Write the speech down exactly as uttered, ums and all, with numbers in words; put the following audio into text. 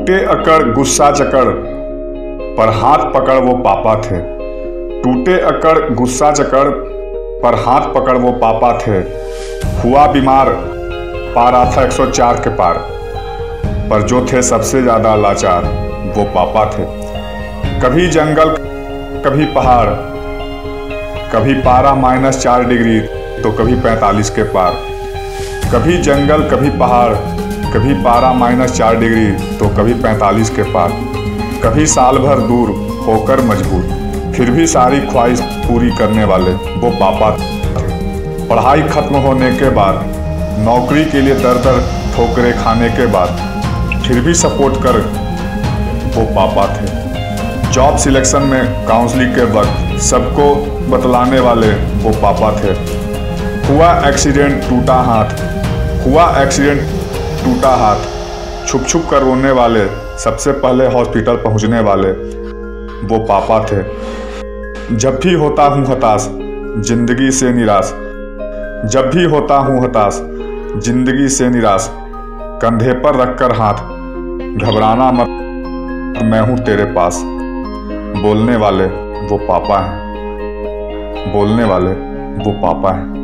टूटे अकड़ गुस्सा चकड़ पर हाथ पकड़ वो पापा थे। टूटे अकड़ गुस्सा चकड़ पर हाथ पकड़ वो पापा थे। हुआ बीमार पा रहा था एक सौ चार के पार, पर जो थे सबसे ज्यादा लाचार वो पापा थे। कभी जंगल कभी पहाड़, कभी पारा माइनस चार डिग्री तो कभी पैंतालीस के पार। कभी जंगल कभी पहाड़, कभी पारा माइनस चार डिग्री तो कभी पैंतालीस के पार। कभी साल भर दूर होकर मजबूर, फिर भी सारी ख्वाहिश पूरी करने वाले वो पापा थे। पढ़ाई खत्म होने के बाद नौकरी के लिए दर दर ठोकरे खाने के बाद फिर भी सपोर्ट कर वो पापा थे। जॉब सिलेक्शन में काउंसलिंग के वक्त सबको बतलाने वाले वो पापा थे। हुआ एक्सीडेंट टूटा हाथ, हुआ एक्सीडेंट टूटा हाथ, छुप छुप कर रोने वाले सबसे पहले हॉस्पिटल पहुंचने वाले वो पापा थे। जब भी होता हूँ हताश जिंदगी से निराश, जब भी होता हूँ हताश जिंदगी से निराश, कंधे पर रखकर हाथ घबराना मत मैं हूँ तेरे पास। बोलने वाले वो पापा हैं, बोलने वाले वो पापा हैं।